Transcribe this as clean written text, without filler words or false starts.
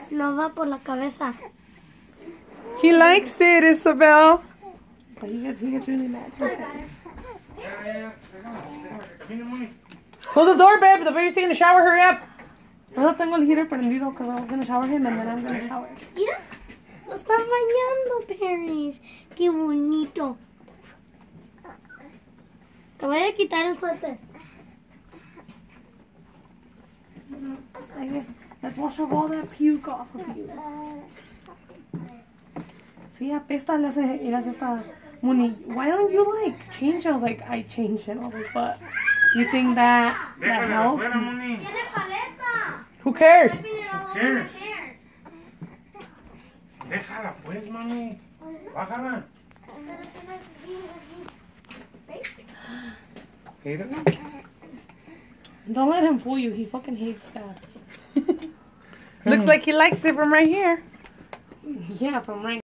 No va por la cabeza. He likes it, Isabel. But he gets really mad sometimes. Close the door, babe. The baby's taking a shower. Hurry up. No tengo el heater prendido because I was going to shower him and then I'm going to shower. Mira, lo están bañando, Paris. Qué bonito. Te voy a quitar el suéter. I guess let's wash off all that puke off of you. Sí, apesta, le hace esta Moni. Why don't you like change? I was like, I changed it. I was like, but you think that helps? Who cares? Cheers. Déjala pues, mami. Bájala. Don't let him fool you. He fucking hates cats. Looks like he likes it from right here. Yeah, from right